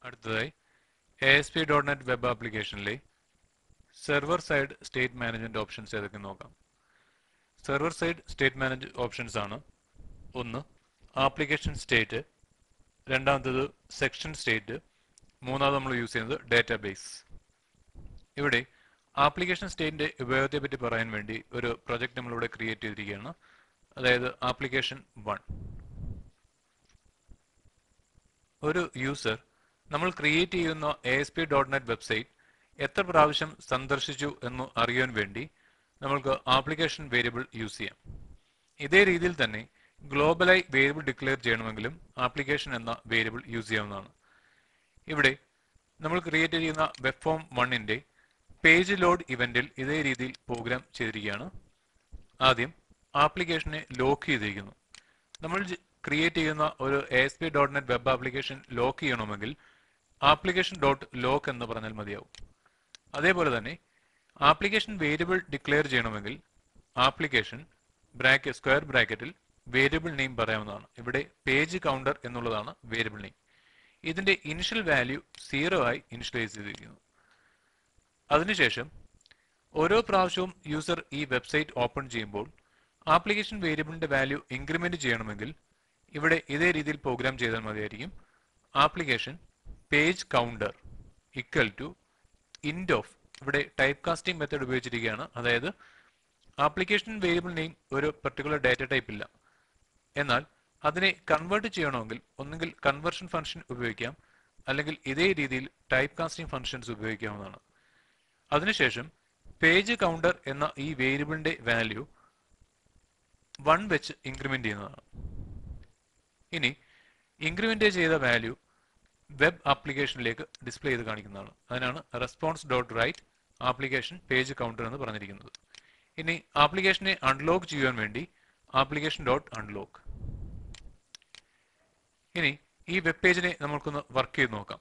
അടുത്തതായി ASP.NET web ആപ്ലിക്കേഷനിലെ server side state management options ഏതൊക്കെ നോക്കാം. Server side state management options ആണ്: ഒന്ന് ആപ്ലിക്കേഷൻ സ്റ്റേറ്റ്, രണ്ടാമത്തേത് സെക്ഷൻ സ്റ്റേറ്റ്, മൂന്നാമത് നമ്മൾ യൂസ് ചെയ്യുന്നത് ഡാറ്റാബേസ്. ഇവിടെ ആപ്ലിക്കേഷൻ സ്റ്റേറ്റിന്റെ ഉപയോഗത്തെ പറ്റി പറയാൻ വേണ്ടി ഒരു പ്രൊജക്ട് നമ്മളിവിടെ ക്രിയേറ്റ് ചെയ്തിരിക്കുകയാണ്, അതായത് ആപ്ലിക്കേഷൻ 1. ഒരു യൂസർ നമ്മൾ ക്രിയേറ്റ് ചെയ്യുന്ന ASP.NET വെബ്സൈറ്റ് എത്ര പ്രാവശ്യം സന്ദർശിച്ചു എന്ന് അറിയാൻ വേണ്ടി നമ്മൾക്ക് ആപ്ലിക്കേഷൻ വേരിയബിൾ യൂസ് ചെയ്യാം. ഇതേ രീതിയിൽ തന്നെ ഗ്ലോബലായി വേരിയബിൾ ഡിക്ലെയർ ചെയ്യണമെങ്കിലും ആപ്ലിക്കേഷൻ എന്ന വേരിയബിൾ യൂസ് ചെയ്യാവുന്നതാണ്. ഇവിടെ നമ്മൾ ക്രിയേറ്റ് ചെയ്യുന്ന വെബ് ഫോം 1ന്റെ പേജ് ലോഡ് ഇവന്റിൽ ഇതേ രീതിയിൽ പ്രോഗ്രാം ചെയ്തിരിക്കുകയാണ്. ആദ്യം ആപ്ലിക്കേഷനെ ലോക്ക് ചെയ്തിരിക്കുന്നു. നമ്മൾ ക്രിയേറ്റ് ചെയ്യുന്ന ഒരു ASP.NET വെബ് ആപ്ലിക്കേഷൻ ലോക്ക് ചെയ്യണമെങ്കിൽ ആപ്ലിക്കേഷൻ ഡോട്ട് ലോക്ക് എന്ന് പറഞ്ഞാൽ മതിയാവും. അതേപോലെ തന്നെ ആപ്ലിക്കേഷൻ വേരിയബിൾ ഡിക്ലെയർ ചെയ്യണമെങ്കിൽ ആപ്ലിക്കേഷൻ സ്ക്വയർ ബ്രാക്കറ്റിൽ വേരിയബിൾ നെയിം പറയാവുന്നതാണ്. ഇവിടെ പേജ് കൗണ്ടർ എന്നുള്ളതാണ് വേരിയബിൾ നെയിം. ഇതിന്റെ ഇനിഷ്യൽ വാല്യൂ 0 ആയി ഇനിഷ്യലൈസ് ചെയ്തിരിക്കുന്നു. അതിനുശേഷം ഓരോ പ്രാവശ്യവും യൂസർ ഈ വെബ്സൈറ്റ് ഓപ്പൺ ചെയ്യുമ്പോൾ ആപ്ലിക്കേഷൻ വേരിയബിളിന്റെ വാല്യൂ ഇൻക്രിമെന്റ് ചെയ്യണമെങ്കിൽ ഇവിടെ ഇതേ രീതിയിൽ പ്രോഗ്രാം ചെയ്താൽ മതിയായിരിക്കും. Application page counter equal to int of, ഇവിടെ ടൈപ്പ് കാസ്റ്റിംഗ് മെത്തേഡ് ഉപയോഗിച്ചിരിക്കുകയാണ്. അതായത് ആപ്ലിക്കേഷൻ വേരിയബിൾ നെയിം ഒരു പെർട്ടിക്കുലർ ഡാറ്റ ടൈപ്പ് ഇല്ല, എന്നാൽ അതിനെ കൺവേർട്ട് ചെയ്യണമെങ്കിൽ ഒന്നുകിൽ കൺവേർഷൻ ഫംഗ്ഷൻ ഉപയോഗിക്കാം, അല്ലെങ്കിൽ ഇതേ രീതിയിൽ ടൈപ്പ് കാസ്റ്റിംഗ് ഫംഗ്ഷൻസ് ഉപയോഗിക്കാവുന്നതാണ്. അതിനുശേഷം പേജ് കൗണ്ടർ എന്ന ഈ വേരിയബിളിന്റെ വാല്യൂ 1 വെച്ച് ഇൻക്രിമെന്റ് ചെയ്യുന്നതാണ്. ഇനി ഇൻക്രിമെന്റ് ചെയ്ത വാല്യൂ വെബ് ആപ്ലിക്കേഷനിലേക്ക് ഡിസ്പ്ലേ ചെയ്ത് കാണിക്കുന്നതാണ്. അതിനാണ് response dot write application page counter എന്ന് പറഞ്ഞിരിക്കുന്നത്. ഇനി ആപ്ലിക്കേഷനെ അൺലോക്ക് ചെയ്യാൻ വേണ്ടി ആപ്ലിക്കേഷൻ ഡോട്ട് അൺലോക്ക്. ഇനി ഈ വെബ് പേജിനെ നമ്മൾക്കൊന്ന് വർക്ക് ചെയ്ത് നോക്കാം.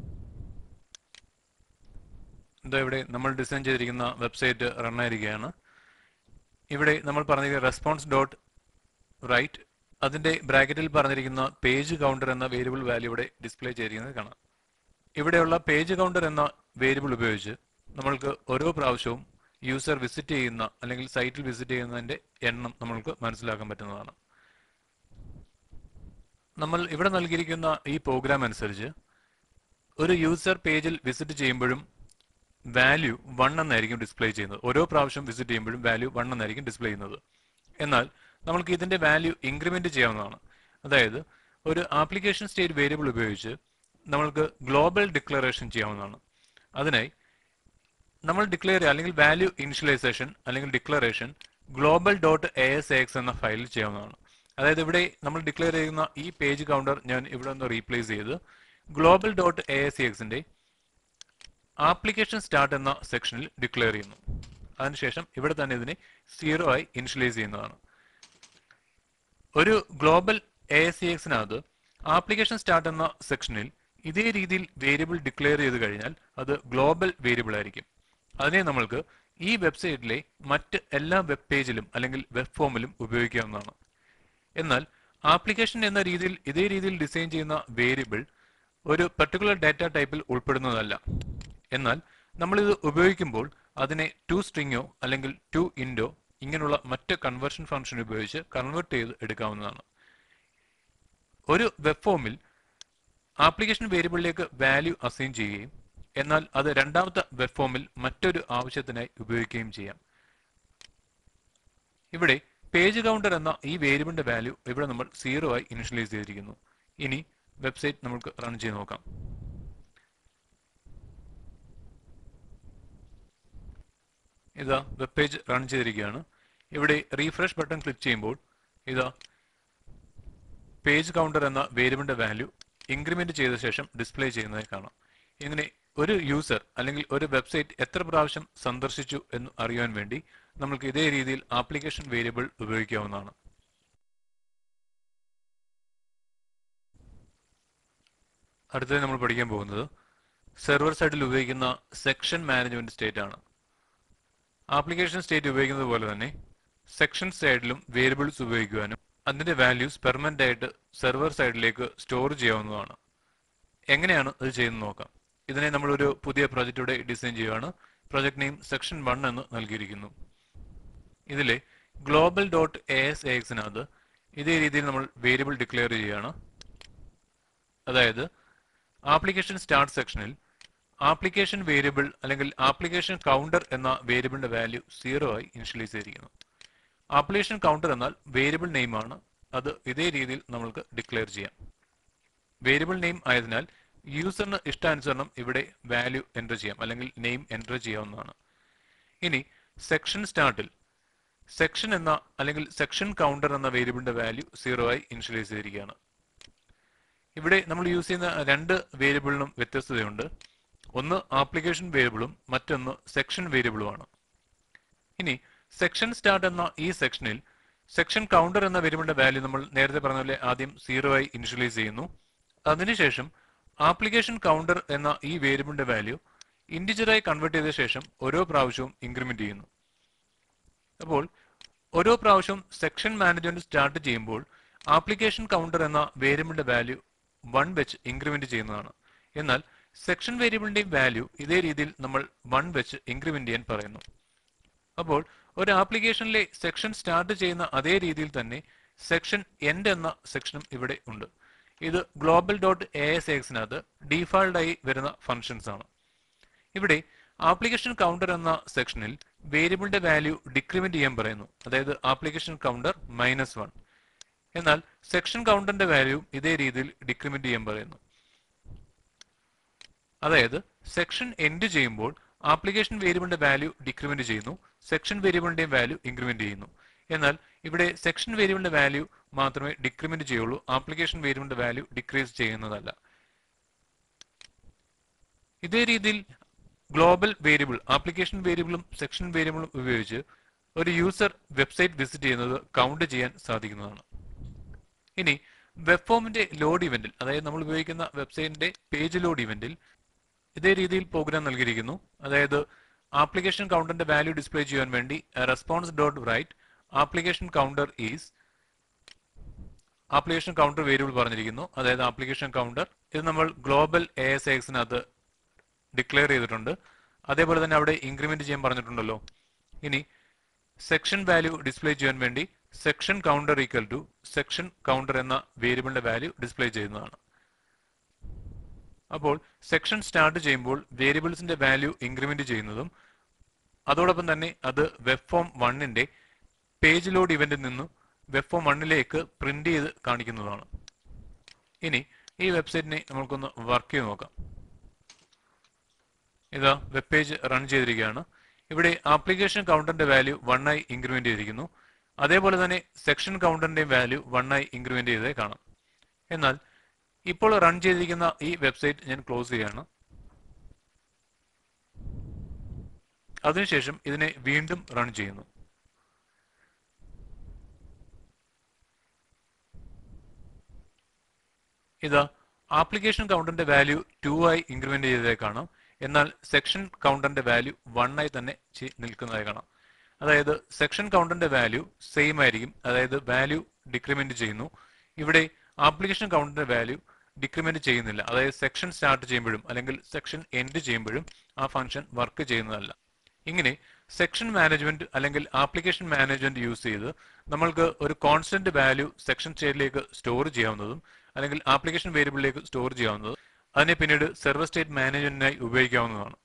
എന്താ ഇവിടെ നമ്മൾ ഡിസൈൻ ചെയ്തിരിക്കുന്ന വെബ്സൈറ്റ് റൺ ആയിരിക്കുകയാണ്. ഇവിടെ നമ്മൾ പറഞ്ഞിരിക്കുന്ന റെസ്പോൺസ് ഡോട്ട് റൈറ്റ്, അതിന്റെ ബ്രാക്കറ്റിൽ പറഞ്ഞിരിക്കുന്ന പേജ് കൗണ്ടർ എന്ന വേരിയബിൾ വാല്യൂ ഇവിടെ ഡിസ്പ്ലേ ചെയ്തിരിക്കുന്നത് കാണാം. ഇവിടെയുള്ള പേജ് കൗണ്ടർ എന്ന വേരിയബിൾ ഉപയോഗിച്ച് നമ്മൾക്ക് ഓരോ പ്രാവശ്യവും യൂസർ വിസിറ്റ് ചെയ്യുന്ന അല്ലെങ്കിൽ സൈറ്റിൽ വിസിറ്റ് ചെയ്യുന്നതിന്റെ എണ്ണം നമ്മൾക്ക് മനസ്സിലാക്കാൻ പറ്റുന്നതാണ്. നമ്മൾ ഇവിടെ നൽകിയിരിക്കുന്ന ഈ പ്രോഗ്രാം അനുസരിച്ച് ഒരു യൂസർ പേജിൽ വിസിറ്റ് ചെയ്യുമ്പോഴും വാല്യൂ 1 എന്നായിരിക്കും ഡിസ്പ്ലേ ചെയ്യുന്നത്. ഓരോ പ്രാവശ്യം വിസിറ്റ് ചെയ്യുമ്പോഴും വാല്യൂ 1 എന്നായിരിക്കും ഡിസ്പ്ലേ ചെയ്യുന്നത്. എന്നാൽ നമ്മൾക്ക് ഇതിന്റെ വാല്യൂ ഇൻക്രിമെന്റ് ചെയ്യാവുന്നതാണ്. അതായത് ഒരു ആപ്ലിക്കേഷൻ സ്റ്റേറ്റ് വേരിയബിൾ ഉപയോഗിച്ച് നമ്മൾക്ക് ഗ്ലോബൽ ഡിക്ലറേഷൻ ചെയ്യാവുന്നതാണ്. അതിനായി നമ്മൾ ഡിക്ലെയർ ചെയ്യുക അല്ലെങ്കിൽ വാല്യൂ ഇനിഷ്യലൈസേഷൻ അല്ലെങ്കിൽ ഡിക്ലറേഷൻ ഗ്ലോബൽ ഡോട്ട് ASAX എന്ന ഫയലിൽ ചെയ്യാവുന്നതാണ്. അതായത് ഇവിടെ നമ്മൾ ഡിക്ലെയർ ചെയ്യുന്ന ഈ പേജ് കൗണ്ടർ ഞാൻ ഇവിടെ ഒന്ന് റീപ്ലേസ് ചെയ്ത് ഗ്ലോബൽ ഡോട്ട് ASAXന്റെ ആപ്ലിക്കേഷൻ സ്റ്റാർട്ട് എന്ന സെക്ഷനിൽ ഡിക്ലെയർ ചെയ്യുന്നു. അതിനുശേഷം ഇവിടെ തന്നെ ഇതിനെ 0 ആയി ഇനിഷ്യലൈസ് ചെയ്യുന്നതാണ്. ഒരു ഗ്ലോബൽ ASAXനകത്ത് ആപ്ലിക്കേഷൻ സ്റ്റാർട്ട് എന്ന സെക്ഷനിൽ ഇതേ രീതിയിൽ വേരിയബിൾ ഡിക്ലെയർ ചെയ്ത് കഴിഞ്ഞാൽ അത് ഗ്ലോബൽ വേരിയബിൾ ആയിരിക്കും. അതിനെ നമ്മൾക്ക് ഈ വെബ്സൈറ്റിലെ മറ്റ് എല്ലാ വെബ് പേജിലും അല്ലെങ്കിൽ വെബ് ഫോമിലും ഉപയോഗിക്കാവുന്നതാണ്. എന്നാൽ ആപ്ലിക്കേഷൻ എന്ന രീതിയിൽ ഇതേ രീതിയിൽ ഡിസൈൻ ചെയ്യുന്ന വേരിയബിൾ ഒരു പെർട്ടിക്കുലർ ഡാറ്റ ടൈപ്പിൽ ഉൾപ്പെടുന്നതല്ല. എന്നാൽ നമ്മളിത് ഉപയോഗിക്കുമ്പോൾ അതിനെ ടു സ്ട്രിങ്ങോ അല്ലെങ്കിൽ ടു ഇൻഡോ ഇങ്ങനെയുള്ള മറ്റ് കൺവേർഷൻ ഫംഗ്ഷൻ ഉപയോഗിച്ച് കൺവേർട്ട് ചെയ്ത് എടുക്കാവുന്നതാണ്. ഒരു വെബ് ഫോമിൽ ആപ്ലിക്കേഷൻ വേരിയബിളിലേക്ക് വാല്യൂ അസൈൻ ചെയ്യുകയും എന്നാൽ അത് രണ്ടാമത്തെ വെബ് ഫോമിൽ മറ്റൊരു ആവശ്യത്തിനായി ഉപയോഗിക്കുകയും ചെയ്യാം. ഇവിടെ പേജ് കൗണ്ടർ എന്ന ഈ വേരിയബിളിന്റെ വാല്യൂ ഇവിടെ നമ്മൾ 0 ആയി ഇനിഷ്യലൈസ് ചെയ്തിരിക്കുന്നു. ഇനി വെബ്സൈറ്റ് നമുക്ക് റൺ ചെയ്ത് നോക്കാം. ഇതാ വെബ് പേജ് റൺ ചെയ്തിരിക്കുകയാണ്. ഇവിടെ റീഫ്രഷ് ബട്ടൺ ക്ലിക്ക് ചെയ്യുമ്പോൾ ഇതാ പേജ് കൗണ്ടർ എന്ന വേരിയബിളിന്റെ വാല്യൂ ഇൻക്രിമെന്റ് ചെയ്ത ശേഷം ഡിസ്പ്ലേ ചെയ്യുന്നതായി കാണാം. ഇങ്ങനെ ഒരു യൂസർ അല്ലെങ്കിൽ ഒരു വെബ്സൈറ്റ് എത്ര പ്രാവശ്യം സന്ദർശിച്ചു എന്ന് അറിയാൻ വേണ്ടി നമുക്ക് ഇതേ രീതിയിൽ ആപ്ലിക്കേഷൻ വേരിയബിൾ ഉപയോഗിക്കാവുന്നതാണ്. അടുത്തത് നമ്മൾ പഠിക്കാൻ പോകുന്നത് സെർവർ സൈഡിൽ ഉപയോഗിക്കുന്ന സെക്ഷൻ മാനേജ്മെന്റ് സ്റ്റേറ്റ് ആണ്. ആപ്ലിക്കേഷൻ സ്റ്റേറ്റ് ഉപയോഗിക്കുന്നത് പോലെ തന്നെ സെക്ഷൻ സൈഡിലും വേരിയബിൾസ് ഉപയോഗിക്കുവാനും അതിന്റെ വാല്യൂസ് പെർമനന്റ് ആയിട്ട് സെർവർ സൈഡിലേക്ക് സ്റ്റോർ ചെയ്യാവുന്നതാണ്. എങ്ങനെയാണ് ഇത് ചെയ്യുന്നത് നോക്കാം. ഇതിനെ നമ്മളൊരു പുതിയ പ്രോജക്റ്റ് ഇവിടെ ഡിസൈൻ ചെയ്യുകയാണ്. പ്രോജക്ട് നെയിം സെക്ഷൻ 1 എന്ന് നൽകിയിരിക്കുന്നു. ഇതിലെ ഗ്ലോബൽ ഡോട്ട് ASAXനകത്ത് ഇതേ രീതിയിൽ നമ്മൾ വേരിയബിൾ ഡിക്ലെയർ ചെയ്യുകയാണ്. അതായത് ആപ്ലിക്കേഷൻ സ്റ്റാർട്ട് സെക്ഷനിൽ ആപ്ലിക്കേഷൻ വേരിയബിൾ അല്ലെങ്കിൽ ആപ്ലിക്കേഷൻ കൗണ്ടർ എന്ന വേരിയബിളിന്റെ വാല്യൂ 0 ആയി ഇനിഷ്യലൈസ് ചെയ്തിരിക്കുന്നു. ആപ്ലിക്കേഷൻ കൗണ്ടർ എന്നാൽ വേരിയബിൾ നെയിം ആണ്. അത് ഇതേ രീതിയിൽ നമ്മൾക്ക് ഡിക്ലെയർ ചെയ്യാം. വേരിയബിൾ നെയിം ആയതിനാൽ യൂസറിന് ഇഷ്ടാനുസരണം ഇവിടെ വാല്യൂ എൻ്റർ ചെയ്യാം അല്ലെങ്കിൽ നെയിം എൻ്റർ ചെയ്യാവുന്നതാണ്. ഇനി സെക്ഷൻ സ്റ്റാർട്ടിൽ സെക്ഷൻ എന്ന അല്ലെങ്കിൽ സെക്ഷൻ കൗണ്ടർ എന്ന വേരിയബിളിന്റെ വാല്യൂ 0 ആയി ഇനിഷ്യലൈസ് ചെയ്തിരിക്കുകയാണ്. ഇവിടെ നമ്മൾ യൂസ് ചെയ്യുന്ന രണ്ട് വേരിയബിളിനും വ്യത്യസ്തതയുണ്ട്. ഒന്ന് ആപ്ലിക്കേഷൻ വേരിയബിളും മറ്റൊന്ന് സെക്ഷൻ വേരിയബിളുമാണ്. ഇനി സെക്ഷൻ സ്റ്റാർട്ട് എന്ന ഈ സെക്ഷനിൽ സെക്ഷൻ കൗണ്ടർ എന്ന വേരിയബിളിന്റെ വാല്യൂ നമ്മൾ നേരത്തെ പറഞ്ഞ പോലെ ആദ്യം 0 ആയി ഇനിഷ്യലൈസ് ചെയ്യുന്നു. അതിനുശേഷം ആപ്ലിക്കേഷൻ കൗണ്ടർ എന്ന ഈ വേരിയബിളിന്റെ വാല്യൂ ഇന്റിജറായി കൺവേർട്ട് ചെയ്ത ശേഷം ഓരോ പ്രാവശ്യവും ഇൻക്രിമെന്റ് ചെയ്യുന്നു. അപ്പോൾ ഓരോ പ്രാവശ്യവും സെക്ഷൻ മാനേജ്മെന്റ് സ്റ്റാർട്ട് ചെയ്യുമ്പോൾ ആപ്ലിക്കേഷൻ കൗണ്ടർ എന്ന വേരിയബിളിന്റെ വാല്യൂ 1 വെച്ച് ഇൻക്രിമെന്റ് ചെയ്യുന്നതാണ്. എന്നാൽ സെക്ഷൻ വേരിയബിളിന്റെയും വാല്യൂ ഇതേ രീതിയിൽ നമ്മൾ 1 വെച്ച് ഇൻക്രിമെന്റ് ചെയ്യാൻ പറയുന്നു. അപ്പോൾ ഒരു ആപ്ലിക്കേഷനിലെ സെക്ഷൻ സ്റ്റാർട്ട് ചെയ്യുന്ന അതേ രീതിയിൽ തന്നെ സെക്ഷൻ എൻഡ് എന്ന സെക്ഷനും ഇവിടെ ഉണ്ട്. ഇത് ഗ്ലോബൽ ഡോട്ട് ASAXനകത്ത് ഡീഫാൾട്ട് ആയി വരുന്ന ഫങ്ഷൻസ് ആണ്. ഇവിടെ ആപ്ലിക്കേഷൻ കൗണ്ടർ എന്ന സെക്ഷനിൽ വേരിയബിളിന്റെ വാല്യൂ ഡിക്രിമെന്റ് ചെയ്യാൻ പറയുന്നു. അതായത് ആപ്ലിക്കേഷൻ കൗണ്ടർ -1. എന്നാൽ സെക്ഷൻ കൗണ്ടറിന്റെ വാല്യൂ ഇതേ രീതിയിൽ ഡിക്രിമെന്റ് ചെയ്യാൻ പറയുന്നു. അതായത് സെക്ഷൻ എൻഡ് ചെയ്യുമ്പോൾ ആപ്ലിക്കേഷൻ വേരിയബിളിന്റെ വാല്യൂ ഡിക്രിമെന്റ് ചെയ്യുന്നു, സെക്ഷൻ വേരിയബിളിന്റെയും വാല്യൂ ഇൻക്രിമെന്റ് ചെയ്യുന്നു. എന്നാൽ ഇവിടെ സെക്ഷൻ വേരിയബിളിന്റെ വാല്യൂ മാത്രമേ ഡിക്രിമെന്റ് ചെയ്യുള്ളൂ, ആപ്ലിക്കേഷൻ വേരിയബിളിന്റെ വാല്യൂ ഡിക്രീസ് ചെയ്യുന്നതല്ല. ഇതേ രീതിയിൽ ഗ്ലോബൽ വേരിയബിൾ, ആപ്ലിക്കേഷൻ വേരിയബിളും സെക്ഷൻ വേരിയബിളും ഉപയോഗിച്ച് ഒരു യൂസർ വെബ്സൈറ്റ് വിസിറ്റ് ചെയ്യുന്നത് കൗണ്ട് ചെയ്യാൻ സാധിക്കുന്നതാണ്. ഇനി വെബ് ഫോമിന്റെ ലോഡ് ഇവന്റിൽ, അതായത് നമ്മൾ ഉപയോഗിക്കുന്ന വെബ്സൈറ്റിന്റെ പേജ് ലോഡ് ഇവന്റിൽ ഇതേ രീതിയിൽ പ്രോഗ്രാം നൽകിയിരിക്കുന്നു. അതായത് ആപ്ലിക്കേഷൻ കൗണ്ടറിന്റെ വാല്യൂ ഡിസ്പ്ലേ ചെയ്യാൻ വേണ്ടി response dot write application counter is application counter variable പറഞ്ഞിരിക്കുന്നു. അതായത് ആപ്ലിക്കേഷൻ കൗണ്ടർ ഇത് നമ്മൾ ഗ്ലോബൽ ASAXനകത്ത് ഡിക്ലെയർ ചെയ്തിട്ടുണ്ട്. അതേപോലെ തന്നെ അവിടെ ഇൻക്രിമെന്റ് ചെയ്യാൻ പറഞ്ഞിട്ടുണ്ടല്ലോ. ഇനി സെക്ഷൻ വാല്യൂ ഡിസ്പ്ലേ ചെയ്യാൻ വേണ്ടി session counter equal to session counter എന്ന വേരിയബിളിന്റെ വാല്യൂ ഡിസ്പ്ലേ ചെയ്യുന്നതാണ്. അപ്പോൾ സെക്ഷൻ സ്റ്റാർട്ട് ചെയ്യുമ്പോൾ വേരിയബിൾസിന്റെ വാല്യൂ ഇൻക്രിമെന്റ് ചെയ്യുന്നതും അതോടൊപ്പം തന്നെ അത് വെബ് ഫോം 1ന്റെ പേജ് ലോഡ് ഇവന്റിൽ നിന്നും വെബ് ഫോം 1ലേക്ക് പ്രിന്റ് ചെയ്ത് കാണിക്കുന്നതാണ്. ഇനി ഈ വെബ്സൈറ്റിനെ നമുക്കൊന്ന് വർക്ക് ചെയ്ത് നോക്കാം. ഇതാ വെബ് പേജ് റൺ ചെയ്തിരിക്കുകയാണ്. ഇവിടെ ആപ്ലിക്കേഷൻ കൗണ്ടറിന്റെ വാല്യൂ 1 ആയി ഇൻക്രിമെന്റ് ചെയ്തിരിക്കുന്നു. അതേപോലെ തന്നെ സെക്ഷൻ കൗണ്ടറിന്റെയും വാല്യൂ 1 ആയി ഇൻക്രിമെന്റ് ചെയ്തേ കാണാം. എന്നാൽ ഇപ്പോൾ റൺ ചെയ്തിരിക്കുന്ന ഈ വെബ്സൈറ്റ് ഞാൻ ക്ലോസ് ചെയ്യാണ്. അതിനുശേഷം ഇതിനെ വീണ്ടും റൺ ചെയ്യുന്നു. ഇതാ ആപ്ലിക്കേഷൻ കൗണ്ടറിന്റെ വാല്യൂ 2 ആയി ഇൻക്രിമെന്റ് ചെയ്തതായി കാണാം. എന്നാൽ സെക്ഷൻ കൗണ്ടറിന്റെ വാല്യൂ 1 ആയി തന്നെ നിൽക്കുന്നതായി കാണാം. അതായത് സെക്ഷൻ കൗണ്ടറിന്റെ വാല്യൂ സെയിം ആയിരിക്കും, അതായത് വാല്യൂ ഡിക്രിമെന്റ് ചെയ്യുന്നു. ഇവിടെ ആപ്ലിക്കേഷൻ കൗണ്ടറിന്റെ വാല്യൂ ഡിക്രിമെന്റ് ചെയ്യുന്നില്ല. അതായത് സെക്ഷൻ സ്റ്റാർട്ട് ചെയ്യുമ്പോഴും അല്ലെങ്കിൽ സെക്ഷൻ എൻഡ് ചെയ്യുമ്പോഴും ആ ഫംഗ്ഷൻ വർക്ക് ചെയ്യുന്നതല്ല. ഇങ്ങനെ സെക്ഷൻ മാനേജ്മെന്റ് അല്ലെങ്കിൽ ആപ്ലിക്കേഷൻ മാനേജ്മെന്റ് യൂസ് ചെയ്ത് നമ്മൾക്ക് ഒരു കോൺസ്റ്റന്റ് വാല്യൂ സെക്ഷൻ സ്റ്റേറ്റിലേക്ക് സ്റ്റോർ ചെയ്യാവുന്നതും അല്ലെങ്കിൽ ആപ്ലിക്കേഷൻ വേരിയബിളിലേക്ക് സ്റ്റോർ ചെയ്യാവുന്നതും അതിനെ പിന്നീട് സെർവർ സ്റ്റേറ്റ് മാനേജ്മെന്റിനായി ഉപയോഗിക്കാവുന്നതാണ്.